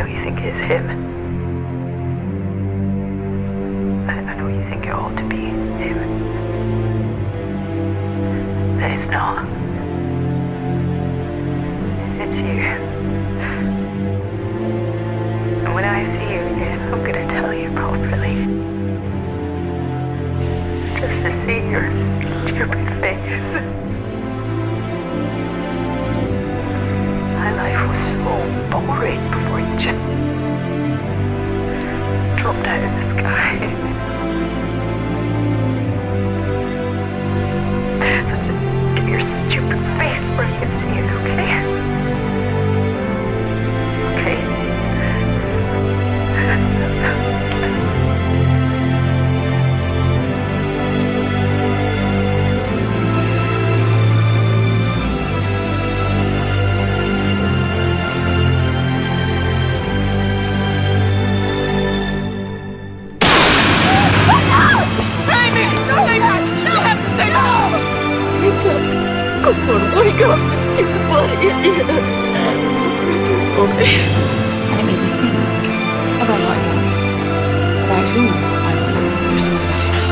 know you think it's him. I know you think it ought to be him. But it's not. It's you. And when I see you again, I'm gonna tell you properly. Just to see your stupid face. My life was so boring before you just dropped out of the sky. So just give me your stupid face where I can see it, okay? Okay? Wake up, you bloody idiot. Okay. And it made me think about what I want. About who I want. You're so crazy.